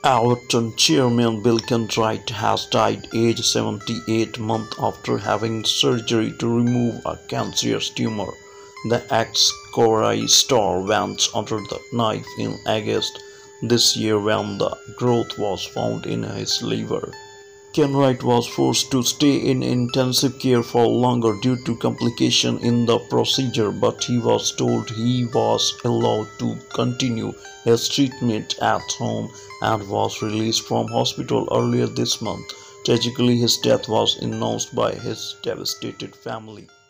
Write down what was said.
Everton chairman Bill Kenwright has died aged 78 months after having surgery to remove a cancerous tumor. The ex-Kenwright star went under the knife in August this year when the growth was found in his liver. Kenwright was forced to stay in intensive care for longer due to complications in the procedure, but he was told he was allowed to continue his treatment at home and was released from hospital earlier this month. Tragically, his death was announced by his devastated family.